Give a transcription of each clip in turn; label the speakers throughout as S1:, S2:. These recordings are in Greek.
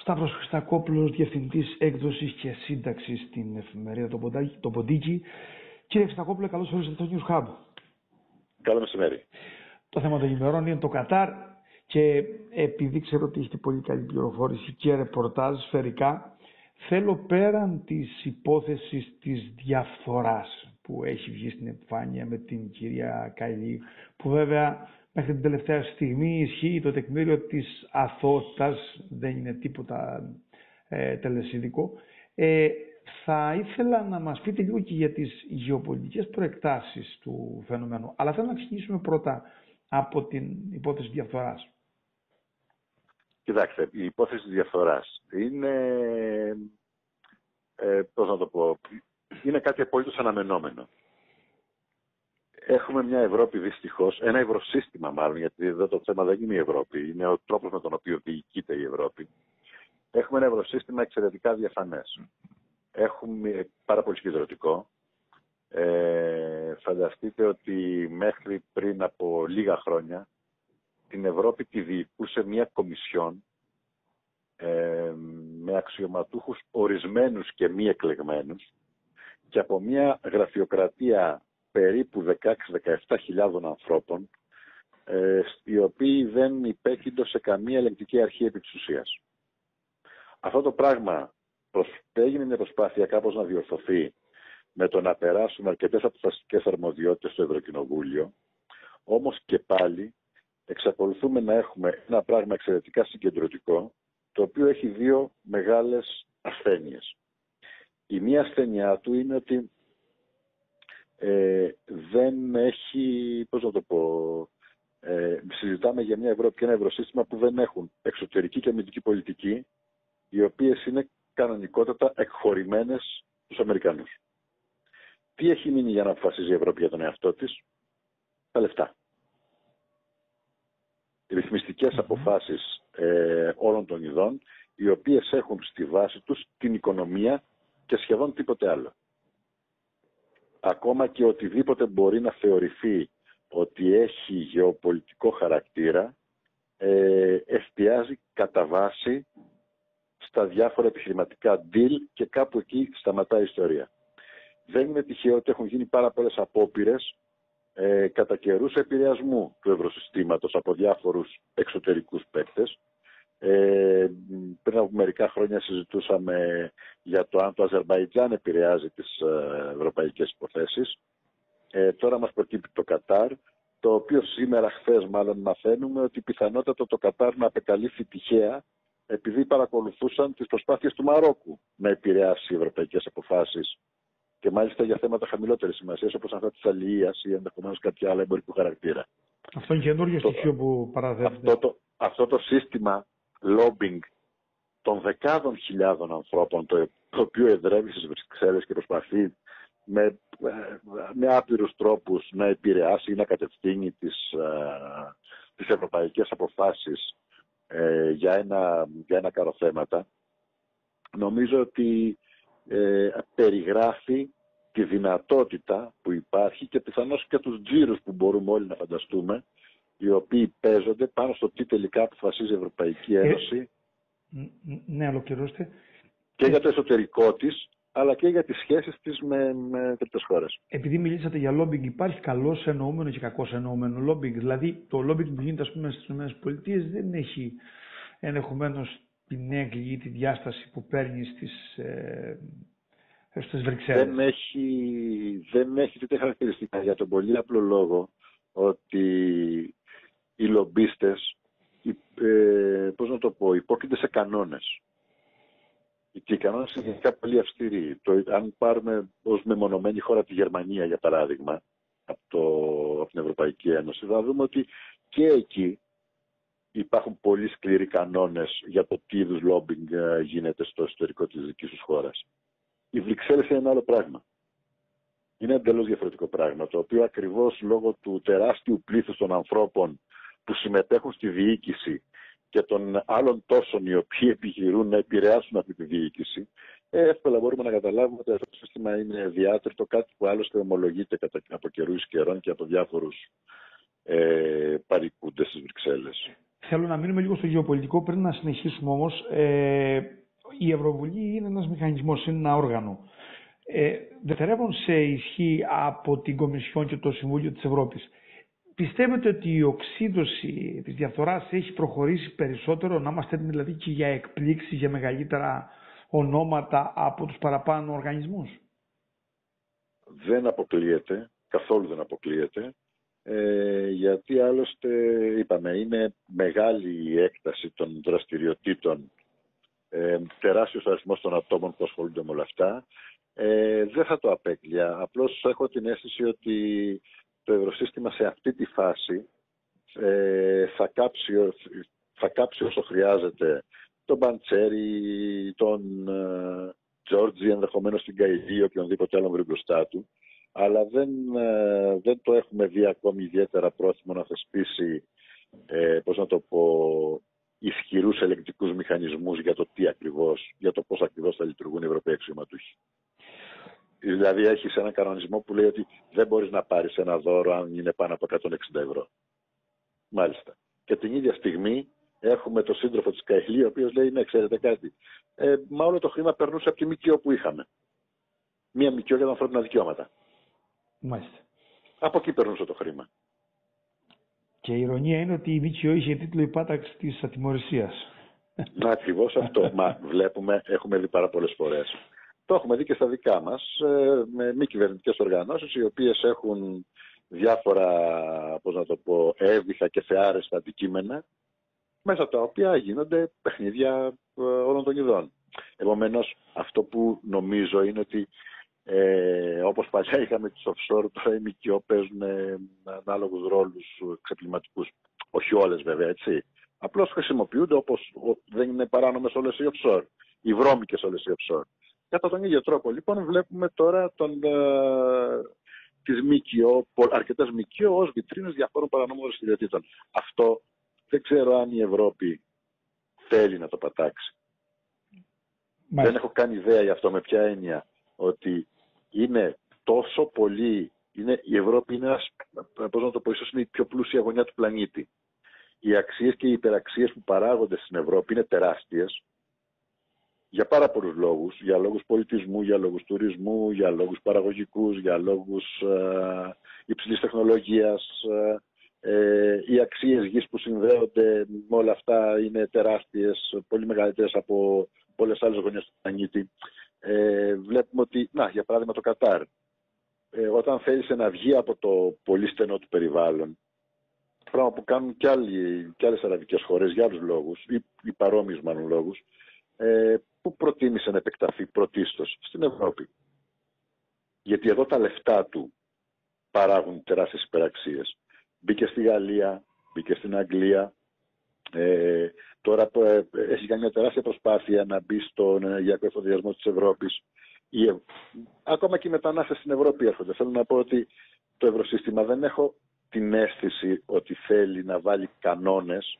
S1: Σταύρος Χριστακόπουλος, Διευθυντής Έκδοσης και Σύνταξης στην εφημερίδα το Ποντίκι. Κύριε Χριστακόπουλε, καλώς ορίσατε στο News Hub.
S2: Καλό μεσημέρι.
S1: Το θέμα των ημερών είναι το Κατάρ και επειδή ξέρω ότι έχετε πολύ καλή πληροφόρηση και ρεπορτάζ σφαιρικά, θέλω πέραν της υπόθεσης της διαφθοράς που έχει βγει στην επιφάνεια με την κυρία Καηλή, που βέβαια μέχρι την τελευταία στιγμή ισχύει το τεκμήριο της αθωότητας, δεν είναι τίποτα τελεσίδικο. Θα ήθελα να μας πείτε λίγο και για τις γεωπολιτικές προεκτάσεις του φαινομένου. Αλλά θέλω να ξεκινήσουμε πρώτα από την υπόθεση διαφθοράς.
S2: Κοιτάξτε, η υπόθεση της διαφθοράς είναι, πώς να το πω, είναι κάτι απολύτως αναμενόμενο. Έχουμε μια Ευρώπη δυστυχώς, ένα ευρωσύστημα μάλλον, γιατί εδώ το θέμα δεν είναι η Ευρώπη, είναι ο τρόπος με τον οποίο διοικείται η Ευρώπη. Έχουμε ένα ευρωσύστημα εξαιρετικά διαφανές. Έχουμε πάρα πολύ συγκεντρωτικό. Φανταστείτε ότι μέχρι πριν από λίγα χρόνια την Ευρώπη τη διοικούσε μια κομισιόν με αξιωματούχους ορισμένους και μη εκλεγμένους και από μια γραφειοκρατία περίπου 16-17 ανθρώπων, οι οποίοι δεν υπέκυντο σε καμία ελεγκτική αρχή επί της ουσίας. Αυτό το πράγμα έγινε μια προσπάθεια κάπως να διορθωθεί με το να περάσουν αρκετές αποφασιστικές αρμοδιότητες στο Ευρωκοινοβούλιο, όμως και πάλι εξακολουθούμε να έχουμε ένα πράγμα εξαιρετικά συγκεντρωτικό, το οποίο έχει δύο μεγάλες ασθένειες. Η μία ασθένειά του είναι ότι δεν έχει, πώς να το πω, συζητάμε για μια Ευρώπη και ένα ευρωσύστημα που δεν έχουν εξωτερική και αμυντική πολιτική, οι οποίες είναι κανονικότατα εκχωρημένες στους Αμερικανούς. Τι έχει μείνει για να αποφασίζει η Ευρώπη για τον εαυτό της? Τα λεφτά. Ρυθμιστικές αποφάσεις όλων των ειδών, οι οποίες έχουν στη βάση τους την οικονομία και σχεδόν τίποτε άλλο. Ακόμα και οτιδήποτε μπορεί να θεωρηθεί ότι έχει γεωπολιτικό χαρακτήρα, εστιάζει κατά βάση στα διάφορα επιχειρηματικά deal και κάπου εκεί σταματάει η ιστορία. Δεν είναι τυχαίο ότι έχουν γίνει πάρα πολλές απόπειρες κατά καιρούς επηρεασμού του ευρωσυστήματος από διάφορους εξωτερικούς παίκτες. Πριν από μερικά χρόνια συζητούσαμε για το αν το Αζερμπαϊτζάν επηρεάζει τις ευρωπαϊκές υποθέσεις. Τώρα μας προκύπτει το Κατάρ, το οποίο σήμερα, χθες μάλλον, μαθαίνουμε ότι πιθανότατα το Κατάρ να απεκαλύφθη τυχαία επειδή παρακολουθούσαν τις προσπάθειες του Μαρόκου να επηρεάσει ευρωπαϊκές αποφάσεις και μάλιστα για θέματα χαμηλότερης σημασίας, όπως αυτά της αλληλείας ή ενδεχομένως κάποια άλλα εμπορικού χαρακτήρα.
S1: Αυτό είναι καινούργιο στοιχείο που παραδέχεται.
S2: Αυτό το σύστημα lobbying των δεκάδων χιλιάδων ανθρώπων, το οποίο εδρεύει στις Βρυξέλλες και προσπαθεί με άπειρους τρόπους να επηρεάσει ή να κατευθύνει τις ευρωπαϊκές αποφάσεις για ένα κάρο θέματα, νομίζω ότι περιγράφει τη δυνατότητα που υπάρχει και πιθανώς και τους τζίρους που μπορούμε όλοι να φανταστούμε, οι οποίοι παίζονται πάνω στο τι τελικά αποφασίζει η Ευρωπαϊκή Ένωση.
S1: Ναι, ολοκληρώστε.
S2: Και για το εσωτερικό της, αλλά και για τις σχέσεις της με τρίτες χώρες.
S1: Επειδή μιλήσατε για lobbying, υπάρχει καλώς εννοούμενο και κακώς εννοούμενο lobbying. Δηλαδή, το lobbying που γίνεται, ας πούμε, στις ΗΠΑ δεν έχει ενδεχομένως την έγκλη ή τη διάσταση που παίρνει στις Βρυξέλλες.
S2: Δεν έχει τέτοια χαρακτηριστικά, για τον πολύ απλό λόγο ότι οι λομπίστες, πώς να το πω, υπόκεινται σε κανόνες. Και οι κανόνες είναι γενικά πολύ αυστηροί. Αν πάρουμε ως μεμονωμένη χώρα τη Γερμανία, για παράδειγμα, από την Ευρωπαϊκή Ένωση, θα δούμε ότι και εκεί υπάρχουν πολύ σκληροί κανόνες για το τι είδους lobbying γίνεται στο εσωτερικό της δικής τους χώρας. Οι Βρυξέλλες είναι ένα άλλο πράγμα. Είναι εντελώς διαφορετικό πράγμα, το οποίο ακριβώς λόγω του τεράστιου πλήθους των ανθρώπων που συμμετέχουν στη διοίκηση και των άλλων τόσων οι οποίοι επιχειρούν να επηρεάσουν αυτή τη διοίκηση, εύκολα μπορούμε να καταλάβουμε ότι αυτό το σύστημα είναι διάτριτο, κάτι που άλλωστε ομολογείται από καιρούς καιρών και από διάφορους παρικούντες στις Βρυξέλλες.
S1: Θέλω να μείνουμε λίγο στο γεωπολιτικό πριν να συνεχίσουμε όμως. Η Ευρωβουλή είναι ένας μηχανισμός, είναι ένα όργανο. Δευτερεύον σε ισχύ από την Κομισιόν και το Συμβούλιο της Ευρώπης. Πιστεύετε ότι η οξύδωση της διαφθοράς έχει προχωρήσει περισσότερο, να είμαστε έτοιμοι δηλαδή και για εκπλήξεις, για μεγαλύτερα ονόματα από τους παραπάνω οργανισμούς?
S2: Δεν αποκλείεται, καθόλου δεν αποκλείεται, γιατί άλλωστε είπαμε είναι μεγάλη η έκταση των δραστηριοτήτων, τεράστιος αριθμός των ατόμων που ασχολούνται με όλα αυτά. Δεν θα το απέκλεια, απλώς έχω την αίσθηση ότι το ευρωσύστημα σε αυτή τη φάση θα κάψει όσο χρειάζεται τον Παντσέρη, τον Τζόρτζι, ενδεχομένως την Καηλή ή οποιονδήποτε άλλο βρει μπροστά του, αλλά δεν το έχουμε δει ακόμη ιδιαίτερα πρόθυμο να θεσπίσει, ισχυρούς ελεγκτικούς μηχανισμούς για το πώς ακριβώς θα λειτουργούν οι Ευρωπαίοι αξιωματούχοι. Δηλαδή έχεις έναν κανονισμό που λέει ότι δεν μπορείς να πάρεις ένα δώρο αν είναι πάνω από 160 ευρώ. Μάλιστα. Και την ίδια στιγμή έχουμε τον σύντροφο της Καηλή, ο οποίος λέει, ναι, ξέρετε κάτι, μα όλο το χρήμα περνούσε από τη ΜΚΟ που είχαμε. Μία ΜΚΟ για τα ανθρώπινα δικαιώματα.
S1: Μάλιστα.
S2: Από εκεί περνούσε το χρήμα.
S1: Και η ειρωνία είναι ότι η ΜΚΟ είχε τίτλο «Η πάταξη της ατιμωρησίας».
S2: Να, ακριβώς αυτό. Μα βλέπουμε, έχουμε δει πάρα πολλές φορές. Το έχουμε δει και στα δικά μας, με μη κυβερνητικές οργανώσεις, οι οποίες έχουν διάφορα, έβυχα και θεάρεστα αντικείμενα, μέσα από τα οποία γίνονται παιχνίδια όλων των ειδών. Επομένως, αυτό που νομίζω είναι ότι όπως παλιά είχαμε τους offshore, τώρα οι ΜΚΟ παίζουν ανάλογους ρόλους ξεπληματικούς. Όχι όλες βέβαια, έτσι. Απλώς χρησιμοποιούνται όπως δεν είναι παράνομες όλες οι offshore, οι βρώμικες όλες οι offshore. Κατά τον ίδιο τρόπο, λοιπόν, βλέπουμε τώρα τις ΜΚΟ, αρκετές ΜΚΟ ως βιτρίνες διαφόρων παρανόμων δραστηριοτήτων. Αυτό δεν ξέρω αν η Ευρώπη θέλει να το πατάξει. Δεν έχω καν ιδέα γι' αυτό, με ποια έννοια, ότι είναι τόσο πολύ, η Ευρώπη είναι ένας, ίσως είναι η πιο πλούσια γωνιά του πλανήτη. Οι αξίες και οι υπεραξίες που παράγονται στην Ευρώπη είναι τεράστιες, για πάρα πολλούς λόγους, για λόγους πολιτισμού, για λόγους τουρισμού, για λόγους παραγωγικούς, για λόγους υψηλής τεχνολογίας. Οι αξίες γης που συνδέονται με όλα αυτά είναι τεράστιες, πολύ μεγαλύτερες από πολλές άλλες γωνιές του πλανήτη. Βλέπουμε ότι, για παράδειγμα το Κατάρ, όταν θέλησε να βγει από το πολύ στενό του περιβάλλον, πράγμα που κάνουν και άλλες αραβικές χώρες για άλλους λόγους, ή παρόμοιους μάλλον λόγους, που προτίμησε να επεκταθεί πρωτίστως στην Ευρώπη. Γιατί εδώ τα λεφτά του παράγουν τεράστιες υπεραξίες. Μπήκε στη Γαλλία, μπήκε στην Αγγλία, τώρα έχει κάνει μια τεράστια προσπάθεια να μπει στον ενεργειακό εφοδιασμό της Ευρώπης. Ακόμα και οι μετανάστες στην Ευρώπη έρχονται. Θέλω να πω ότι το ευρωσύστημα δεν έχω την αίσθηση ότι θέλει να βάλει κανόνες,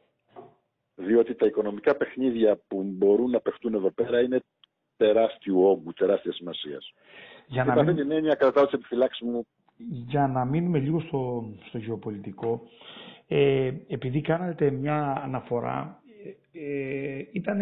S2: διότι τα οικονομικά παιχνίδια που μπορούν να παιχτούν εδώ πέρα είναι τεράστιου όγκου, τεράστια σημασίας. Για αυτή την έννοια κρατάω τις επιφυλάξεις μου.
S1: Για να μείνουμε λίγο στο γεωπολιτικό, επειδή κάνατε μια αναφορά, ήταν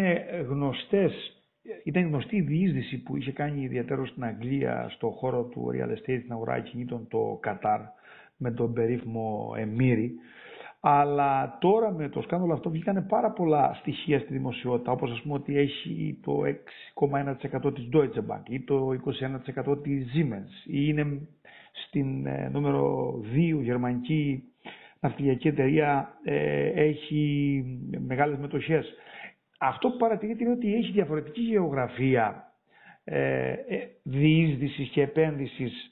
S1: γνωστή η διείσδυση που είχε κάνει ιδιαίτερο στην Αγγλία στο χώρο του real estate, στην αγορά ακινήτων, το Κατάρ, με τον περίφημο Εμμύρη. Αλλά τώρα με το σκάνδαλο αυτό βγήκαν πάρα πολλά στοιχεία στη δημοσιότητα, όπως ας πούμε ότι έχει το 6,1% της Deutsche Bank ή το 21% της Siemens, ή είναι στην νούμερο 2 γερμανική ναυτιλιακή εταιρεία, έχει μεγάλες μετοχές. Αυτό που παρατηρείται είναι ότι έχει διαφορετική γεωγραφία διείσδυσης και επένδυσης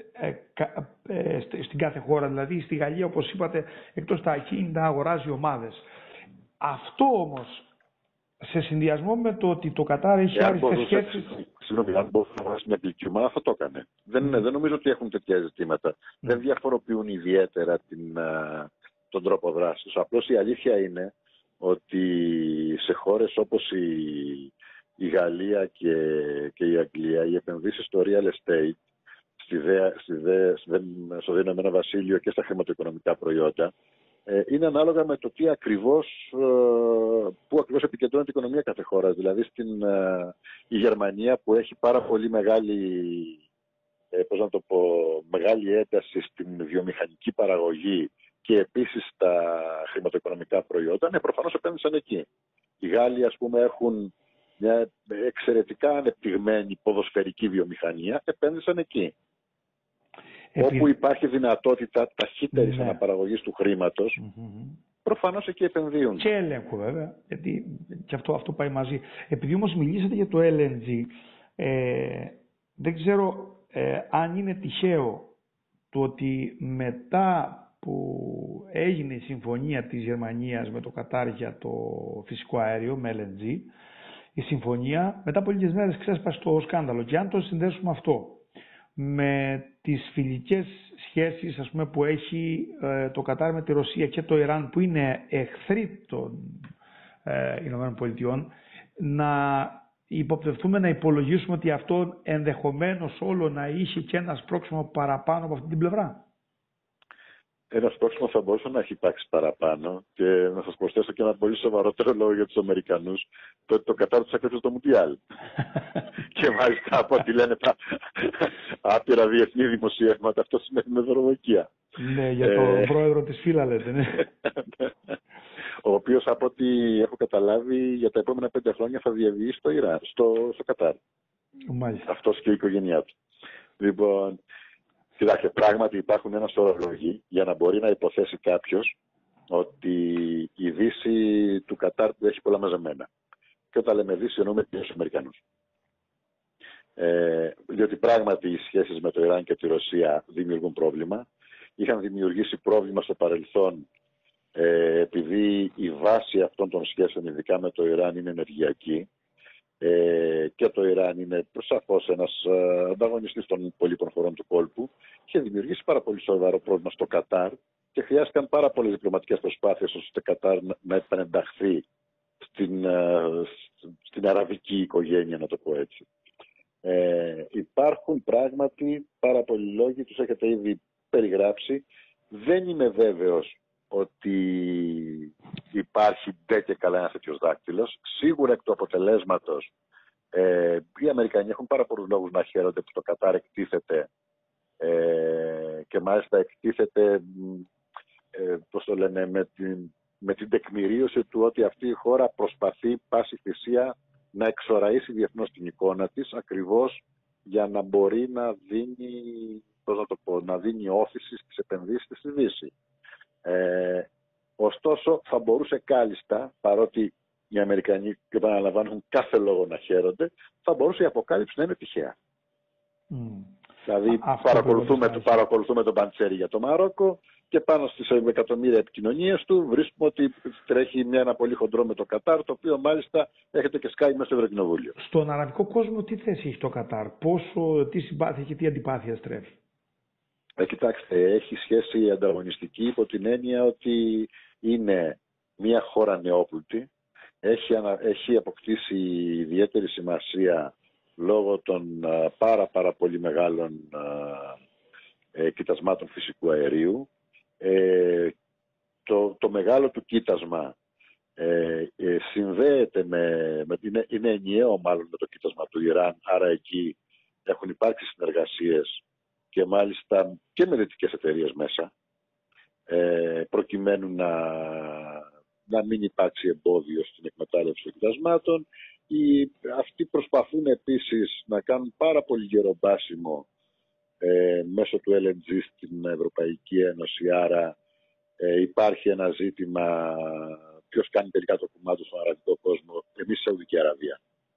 S1: στην κάθε χώρα. Δηλαδή στη Γαλλία, όπως είπατε, εκτός τα ακίνητα αγοράζει ομάδες. Αυτό όμως, σε συνδυασμό με το ότι το Κατάρ έχει άριστες σχέσεις...
S2: Συγγνώμη, αν μπορούσε να αγοράσει μια αγγλική ομάδα θα το έκανε. Δεν νομίζω ότι έχουν τέτοια ζητήματα. Δεν διαφοροποιούν ιδιαίτερα τον τρόπο δράσης. Απλώς η αλήθεια είναι ότι σε χώρες όπως η Γαλλία και η Αγγλία, οι επενδύσεις στο real estate, στο Ηνωμένο Βασίλειο και στα χρηματοοικονομικά προϊόντα, είναι ανάλογα με το τι πού ακριβώς επικεντρώνεται η οικονομία κάθε χώρα. Δηλαδή η Γερμανία που έχει πάρα πολύ μεγάλη ένταση στην βιομηχανική παραγωγή και επίσης στα χρηματοοικονομικά προϊόντα, προφανώς επένδυσαν εκεί. Οι Γάλλοι, ας πούμε, έχουν μια εξαιρετικά ανεπτυγμένη ποδοσφαιρική βιομηχανία, επένδυσαν εκεί. Όπου υπάρχει δυνατότητα ταχύτερης αναπαραγωγής του χρήματος, προφανώς εκεί επενδύουν.
S1: Και έλεγχο βέβαια, γιατί και αυτό πάει μαζί. Επειδή όμως μιλήσατε για το LNG, δεν ξέρω αν είναι τυχαίο το ότι μετά που έγινε η συμφωνία της Γερμανίας με το Κατάρ για το φυσικό αέριο με LNG, η συμφωνία μετά από λίγες μέρες ξέσπασε το σκάνδαλο. Και αν το συνδέσουμε αυτό με τις φιλικές σχέσεις, ας πούμε, που έχει το Κατάρ με τη Ρωσία και το Ιράν, που είναι εχθροί των ΗΠΑ, να υποπτευτούμε, να υπολογίσουμε ότι αυτό ενδεχομένως όλο να είχε και ένα σπρώξιμο παραπάνω από αυτή την πλευρά.
S2: Ένα σπρώξιμο θα μπορούσε να έχει υπάρξει παραπάνω, και να σας προσθέσω και ένα πολύ σοβαρότερο λόγο για τους Αμερικανούς, το ότι το Κατάρ τους έκλεψε το Μουντιάλ. Και μάλιστα από ό,τι λένε τα άπειρα διεθνή δημοσιεύματα, αυτό σημαίνει με δωροδοκία.
S1: Ναι, για τον πρόεδρο της ΦΥΛΑ λέτε, ναι.
S2: Ο οποίος, από ό,τι έχω καταλάβει, για τα επόμενα 5 χρόνια θα διαβεί στο Ιράν, στο Κατάρ.
S1: Μάλιστα.
S2: Αυτός και η οικογένειά του. Λοιπόν, κοιτάξτε, πράγματι υπάρχουν ένα σωρό λόγοι για να μπορεί να υποθέσει κάποιος ότι η Δύση του Κατάρ του έχει πολλά μαζεμένα. Και όταν λέμε Δύση, εννοούμε και τους Αμερικανούς. Διότι πράγματι οι σχέσεις με το Ιράν και τη Ρωσία δημιουργούν πρόβλημα. Είχαν δημιουργήσει πρόβλημα στο παρελθόν, επειδή η βάση αυτών των σχέσεων, ειδικά με το Ιράν, είναι ενεργειακή. Και το Ιράν είναι σαφώς ένας ανταγωνιστής των υπολείπων χωρών του κόλπου, και δημιουργήσει πάρα πολύ σοβαρό πρόβλημα στο Κατάρ, και χρειάστηκαν πάρα πολλές διπλωματικές προσπάθειες ώστε το Κατάρ να επανενταχθεί στην αραβική οικογένεια, να το πω έτσι. Υπάρχουν πράγματι πάρα πολλοί λόγοι, τους έχετε ήδη περιγράψει. Δεν είμαι βέβαιος ότι υπάρχει ντε και καλά ένας τέτοιος δάκτυλος. Σίγουρα εκ του αποτελέσματος οι Αμερικανοί έχουν πάρα πολλούς λόγους να χαίρονται που το Κατάρ εκτίθεται, και μάλιστα εκτίθεται, πώς το λένε, με την τεκμηρίωση του ότι αυτή η χώρα προσπαθεί πάση θυσία να εξοραίσει διεθνώς την εικόνα της, ακριβώς για να μπορεί να δίνει όθηση στις επενδύσεις της στη Δύση. Ωστόσο, θα μπορούσε κάλλιστα, παρότι οι Αμερικανοί, και επαναλαμβάνουν, κάθε λόγο να χαίρονται, θα μπορούσε η αποκάλυψη να είναι τυχαία. Δηλαδή, παρακολουθούμε τον Παντσέρι για το Μαρόκο, και πάνω στις εκατομμύρια επικοινωνίες του βρίσκουμε ότι τρέχει ένα πολύ χοντρό με το Κατάρ, το οποίο μάλιστα έχετε και σκάει μέσα στο Ευρωκοινοβούλιο.
S1: Στον αραβικό κόσμο τι θέση έχει το Κατάρ, τι συμπάθεια και τι αντιπάθεια στρέφει?
S2: Κοιτάξτε, έχει σχέση ανταγωνιστική υπό την έννοια ότι είναι μια χώρα νεόπλουτη, έχει αποκτήσει ιδιαίτερη σημασία λόγω των πάρα πολύ μεγάλων κοιτασμάτων φυσικού αερίου. Το μεγάλο του κοίτασμα συνδέεται είναι ενιαίο μάλλον με το κοίτασμα του Ιράν, άρα εκεί έχουν υπάρξει συνεργασίες, και μάλιστα και με δυτικές εταιρείες μέσα, προκειμένου να μην υπάρξει εμπόδιο στην εκμετάλλευση των κοιτασμάτων. Αυτοί προσπαθούν επίσης να κάνουν πάρα πολύ γερομπάσιμο μέσω του LNG στην Ευρωπαϊκή Ένωση, άρα υπάρχει ένα ζήτημα ποιος κάνει τελικά το κομμάτι στον αραβικό κόσμο, εμείς η Σαουδική Αραβία.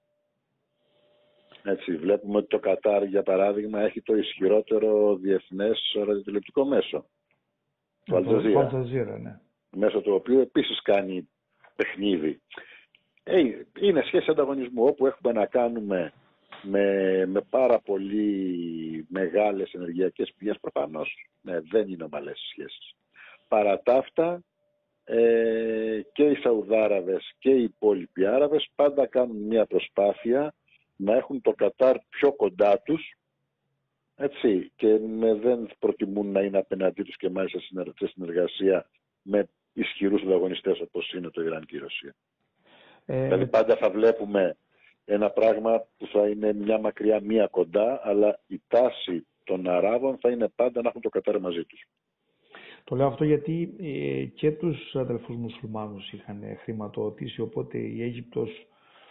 S2: Έτσι, βλέπουμε ότι το Κατάρ, για παράδειγμα, έχει το ισχυρότερο διεθνές ραδιοτηλεοπτικό μέσο, το
S1: Αλτζαζίρα, ναι.
S2: μέσω του οποίου επίσης κάνει παιχνίδι. Είναι σχέση ανταγωνισμού, όπου έχουμε να κάνουμε με πάρα πολύ μεγάλες ενεργειακές πηγές, προφανώς δεν είναι ομαλές σχέσεις. Παρά τα αυτά, και οι Σαουδάραβες και οι υπόλοιποι Άραβες πάντα κάνουν μια προσπάθεια να έχουν το Κατάρ πιο κοντά τους, έτσι, και δεν προτιμούν να είναι απέναντί τους, και μάλιστα σε συνεργασία με ισχυρούς ανταγωνιστές όπως είναι το Ιράν και η Ρωσία. Δηλαδή πάντα θα βλέπουμε ένα πράγμα που θα είναι μια μακριά, μια κοντά, αλλά η τάση των Αράβων θα είναι πάντα να έχουν το Κατάρ μαζί τους. το
S1: λέω αυτό γιατί και τους αδελφούς μουσουλμάνους είχαν χρηματοδοτήσει, οπότε η Αίγυπτος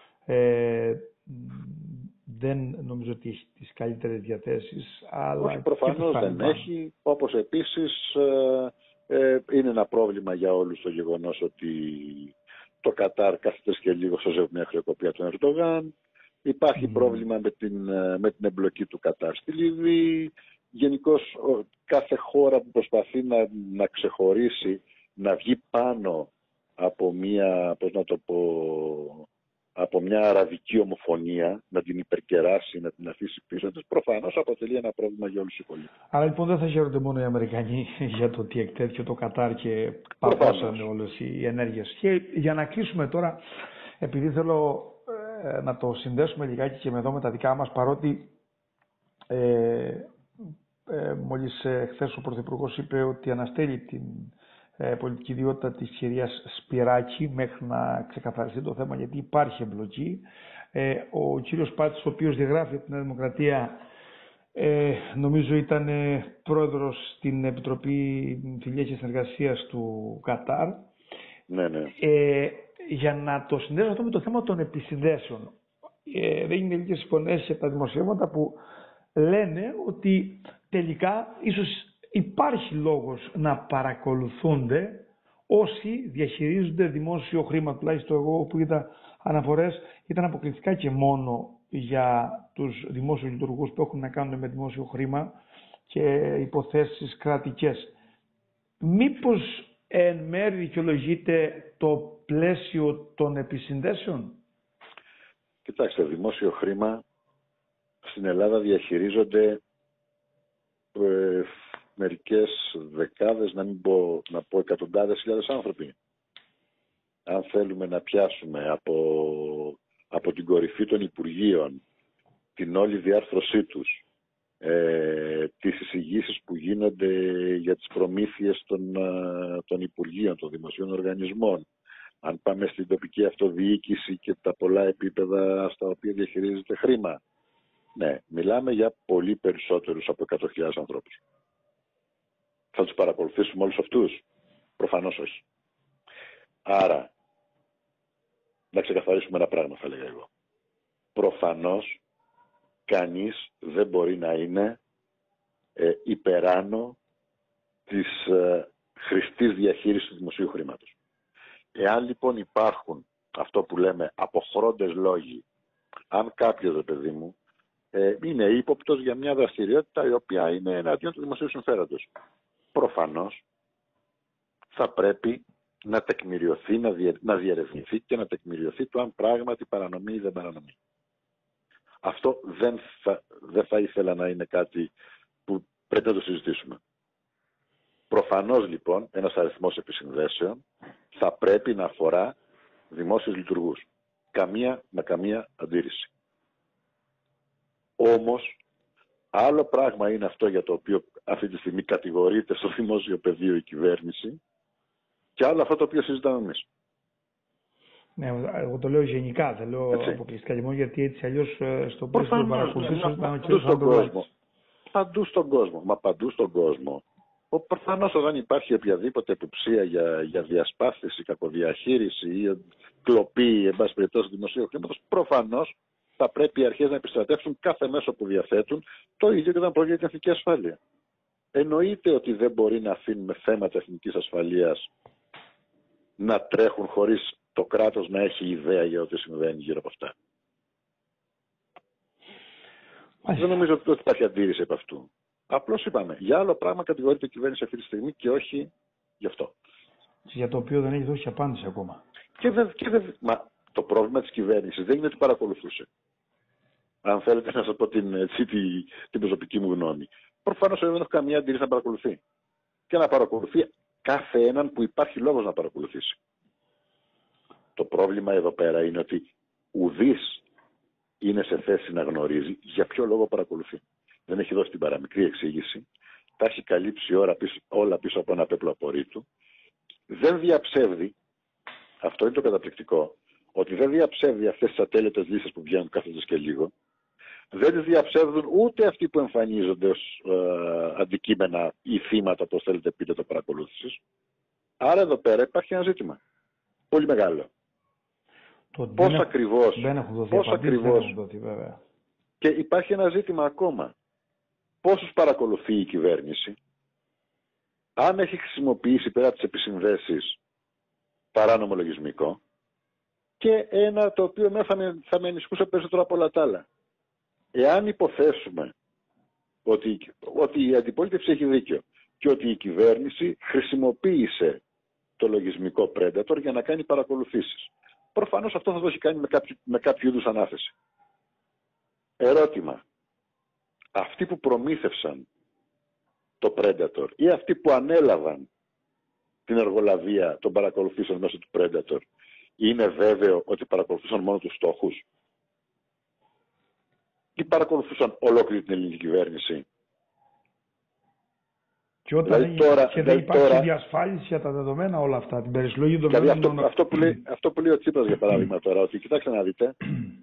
S1: δεν νομίζω ότι έχει τις καλύτερες διαθέσεις. Αλλά
S2: όχι, προφανώς δεν έχει, όπως επίσης είναι ένα πρόβλημα για όλους το γεγονός ότι το Κατάρ κάθεται και λίγο σώζει μια χρεοκοπία του Ερντογάν. Υπάρχει πρόβλημα με την εμπλοκή του Κατάρ στη Λιβύη. Γενικώς κάθε χώρα που προσπαθεί να ξεχωρίσει, να βγει πάνω από μια, από μια αραβική ομοφωνία, να την υπερκεράσει, να την αφήσει πίσω της, προφανώς αποτελεί ένα πρόβλημα για όλους τους υπολείπους.
S1: Άρα λοιπόν δεν θα χαίρονται μόνο οι Αμερικανοί για το ότι εκτέθηκε το Κατάρ και παγώσαν όλες οι ενέργειες. Και για να κλείσουμε τώρα, επειδή θέλω να το συνδέσουμε λιγάκι και με τα δικά μας, παρότι μόλις χθες ο Πρωθυπουργός είπε ότι αναστέλει την πολιτική ιδιότητα της κυρίας Σπυράκη μέχρι να ξεκαθαριστεί το θέμα, γιατί υπάρχει εμπλοκή. Ο κύριος Πάτης, ο οποίος διαγράφει από την Δημοκρατία, νομίζω ήταν πρόεδρος στην Επιτροπή Φιλίας και Συνεργασίας του Κατάρ.
S2: Ναι.
S1: Για να το συνδέσω αυτό με το θέμα των επισυνδέσεων. Δεν είναι λίγες συμφωνίες από τα δημοσιεύματα που λένε ότι τελικά ίσως υπάρχει λόγος να παρακολουθούνται όσοι διαχειρίζονται δημόσιο χρήμα. Τουλάχιστον εγώ που είδα αναφορές ήταν αποκλειστικά και μόνο για τους δημόσιους λειτουργούς που έχουν να κάνουν με δημόσιο χρήμα και υποθέσεις κρατικές. Μήπως εν μέρει δικαιολογείται το πλαίσιο των επισυνδέσεων?
S2: Κοιτάξτε, δημόσιο χρήμα στην Ελλάδα διαχειρίζονται μερικές δεκάδες, να πω εκατοντάδες χιλιάδες άνθρωποι. Αν θέλουμε να πιάσουμε από την κορυφή των Υπουργείων την όλη διάρθρωσή τους, τις εισηγήσεις που γίνονται για τις προμήθειες των Υπουργείων, των δημοσίων οργανισμών, αν πάμε στην τοπική αυτοδιοίκηση και τα πολλά επίπεδα στα οποία διαχειρίζεται χρήμα, ναι, μιλάμε για πολύ περισσότερους από 100.000 ανθρώπους. Θα τους παρακολουθήσουμε όλους αυτούς? Προφανώς όχι. Άρα, να ξεκαθαρίσουμε ένα πράγμα, θα λέγα εγώ. Προφανώς, κανείς δεν μπορεί να είναι υπεράνω της χρηστής διαχείρισης του δημοσίου χρήματος. Εάν λοιπόν υπάρχουν αυτό που λέμε αποχρόντες λόγοι, αν κάποιος, παιδί μου, είναι ύποπτος για μια δραστηριότητα η οποία είναι εναντίον του δημοσίου συμφέροντος, προφανώς θα πρέπει να τεκμηριωθεί, να διερευνηθεί και να τεκμηριωθεί το αν πράγματι παρανομεί ή δεν παρανομεί. Αυτό δεν θα ήθελα να είναι κάτι που πρέπει να το συζητήσουμε. Προφανώς λοιπόν ένας αριθμός επισυνδέσεων θα πρέπει να αφορά δημόσιους λειτουργούς. Καμία αντίρρηση. Όμως, άλλο πράγμα είναι αυτό για το οποίο αυτή τη στιγμή κατηγορείται στο δημόσιο πεδίο η κυβέρνηση και άλλο αυτό το οποίο συζητάμε εμείς.
S1: Ναι, εγώ το λέω γενικά, δεν λέω αποκλειστικά μόνο, γιατί έτσι αλλιώς στο πλαίσιο των παρακολουθήσεων ήταν ο κ. Ανδρουλάκης.
S2: Παντού στον κόσμο. Μα παντού στον κόσμο. Προφανώς όταν υπάρχει οποιαδήποτε υποψία για διασπάθηση, κακοδιαχείριση ή κλοπή, εν πάση περιπτώσει, δημοσίου χρήματος, προφανώς θα πρέπει οι αρχές να επιστρατεύσουν κάθε μέσο που διαθέτουν, το ίδιο και όταν πρόκειται για την εθνική ασφάλεια. Εννοείται ότι δεν μπορεί να αφήνουμε θέματα εθνικής ασφαλείας να τρέχουν χωρίς το κράτος να έχει ιδέα για ό,τι συμβαίνει γύρω από αυτά. Δεν νομίζω ότι υπάρχει αντίρρηση από αυτού. Απλώς είπαμε, για άλλο πράγμα κατηγορείται η κυβέρνηση αυτή τη στιγμή και όχι γι' αυτό.
S1: Για το οποίο δεν έχει δώσει απάντηση ακόμα.
S2: Μα το πρόβλημα της κυβέρνησης δεν είναι ότι παρακολουθούσε. Αν θέλετε να σας πω την προσωπική μου γνώμη. Προφανώς δεν έχω καμία αντίρρηση να παρακολουθεί. Και να παρακολουθεί κάθε έναν που υπάρχει λόγος να παρακολουθήσει. Το πρόβλημα εδώ πέρα είναι ότι ουδής είναι σε θέση να γνωρίζει για ποιο λόγο παρακολουθεί. Δεν έχει δώσει την παραμικρή εξήγηση. Τα έχει καλύψει όλα πίσω από ένα πέπλο απορρίτου. δεν διαψεύδει, αυτό είναι το καταπληκτικό, ότι δεν διαψεύδει αυτές τις ατέλειωτες λύσεις που βγαίνουν κάθε και λίγο, δεν τις διαψεύδουν ούτε αυτοί που εμφανίζονται ως αντικείμενα ή θύματα, όπως θέλετε πείτε, το παρακολούθησης. Άρα εδώ πέρα υπάρχει ένα ζήτημα πολύ μεγάλο. Πώς ακριβώς,
S1: βέβαια.
S2: Και υπάρχει ένα ζήτημα ακόμα. Πόσους παρακολουθεί η κυβέρνηση, αν έχει χρησιμοποιήσει πέρα τις επισυνδέσεις παράνομο λογισμικό, και ένα το οποίο θα με ενισχύσει περισσότερο από όλα τα άλλα. Εάν υποθέσουμε ότι η αντιπολίτευση έχει δίκιο και ότι η κυβέρνηση χρησιμοποίησε το λογισμικό Predator για να κάνει παρακολουθήσεις, προφανώς αυτό θα το έχει κάνει με κάποιο είδους ανάθεση. Ερώτημα. Αυτοί που προμήθευσαν το Predator ή αυτοί που ανέλαβαν την εργολαβία των παρακολουθήσεων μέσω του Predator, είναι βέβαιο ότι παρακολουθούσαν μόνο τους στόχους ή παρακολουθούσαν ολόκληρη την ελληνική κυβέρνηση?
S1: Και όταν δεν υπάρχει διασφάλιση για τα δεδομένα όλα αυτά, την περισλογή δεδομένων.
S2: Δηλαδή αυτό που λέει ο Τσίπρας για παράδειγμα τώρα, ότι κοιτάξτε να δείτε,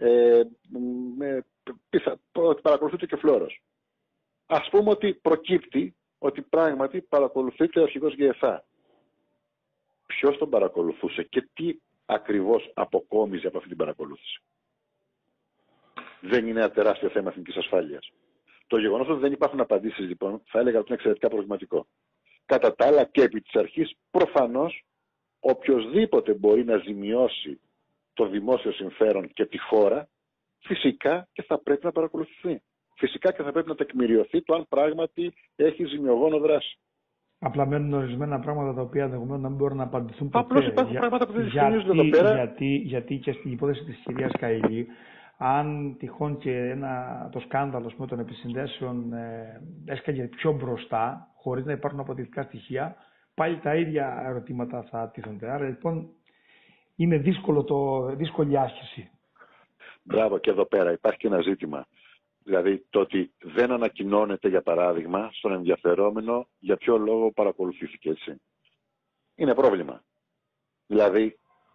S2: ότι παρακολουθείται και ο Φλόρος. Ας πούμε ότι προκύπτει ότι πράγματι παρακολουθείται ο αρχηγός ΓΕΘΑ. Ποιος τον παρακολουθούσε και τι ακριβώς αποκόμιζε από αυτή την παρακολούθηση? Δεν είναι ένα τεράστιο θέμα εθνικής ασφάλειας? Το γεγονός ότι δεν υπάρχουν απαντήσεις, λοιπόν, θα έλεγα ότι είναι εξαιρετικά προβληματικό. Κατά τα άλλα, και επί της αρχής, προφανώς, οποιοσδήποτε μπορεί να ζημιώσει το δημόσιο συμφέρον και τη χώρα, φυσικά και θα πρέπει να παρακολουθηθεί. Φυσικά και θα πρέπει να τεκμηριωθεί το αν πράγματι έχει ζημιογόνο δράση.
S1: Απλά μένουν ορισμένα πράγματα τα οποία ενδεχομένως να μην μπορούν να απαντηθούν ποτέ.
S2: Απλώς υπάρχουν πράγματα που δεν διευκρινίζονται εδώ πέρα.
S1: Γιατί και στην υπόθεση της κυρίας Καηλή, αν τυχόν και το σκάνδαλο των επισυνδέσεων έσκαγε πιο μπροστά, χωρίς να υπάρχουν αποδεικτικά στοιχεία, πάλι τα ίδια ερωτήματα θα τίθενται. Άρα λοιπόν είναι δύσκολη άσκηση.
S2: Μπράβο, και εδώ πέρα υπάρχει και ένα ζήτημα. Δηλαδή το ότι δεν ανακοινώνεται, για παράδειγμα, στον ενδιαφερόμενο για ποιο λόγο παρακολουθήθηκε, έτσι. Είναι πρόβλημα. Δηλαδή,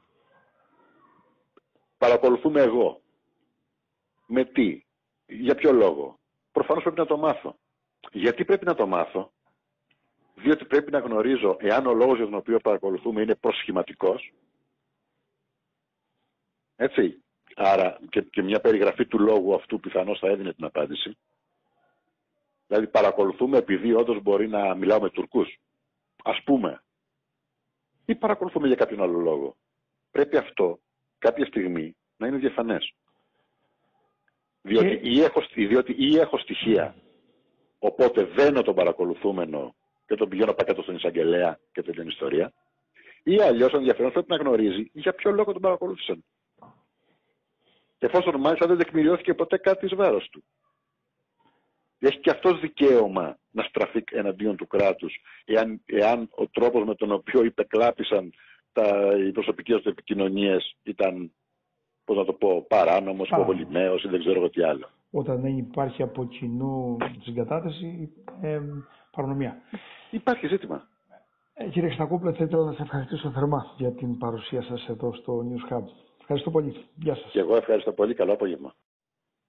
S2: παρακολουθούμε εγώ. Με τι? Για ποιο λόγο? Προφανώς πρέπει να το μάθω. Γιατί πρέπει να το μάθω? Διότι πρέπει να γνωρίζω εάν ο λόγος για τον οποίο παρακολουθούμε είναι προσχηματικός. Έτσι. Άρα και μια περιγραφή του λόγου αυτού πιθανώς θα έδινε την απάντηση. Δηλαδή παρακολουθούμε επειδή όντως μπορεί να μιλάω με Τουρκούς, ας πούμε. Ή παρακολουθούμε για κάποιον άλλο λόγο? Πρέπει αυτό κάποια στιγμή να είναι διαφανές. Διότι ή έχω στοιχεία, οπότε δένω τον παρακολουθούμενο και τον πηγαίνω πακέτο στον εισαγγελέα και την ιστορία, ή αλλιώς ο ενδιαφέρον πρέπει να γνωρίζει για ποιο λόγο τον παρακολούθησαν. Και εφόσον μάλιστα δεν τεκμηριώθηκε ποτέ κάτι εις βάρος του. Έχει και αυτός δικαίωμα να στραφεί εναντίον του κράτους, εάν ο τρόπος με τον οποίο υπεκλάπησαν οι προσωπικές του επικοινωνίες ήταν, πώς να το πω, παράνομος, υποβολημένος ή δεν ξέρω εγώ τι άλλο.
S1: Όταν δεν υπάρχει από κοινού συγκατάθεση, παρανομία.
S2: Υπάρχει ζήτημα.
S1: Κύριε Χρυστακόπουλε, θα ήθελα να σας ευχαριστήσω θερμά για την παρουσία σας εδώ στο News Hub. Ευχαριστώ πολύ. Γεια σας.
S2: Και εγώ ευχαριστώ πολύ. Καλό απόγευμα.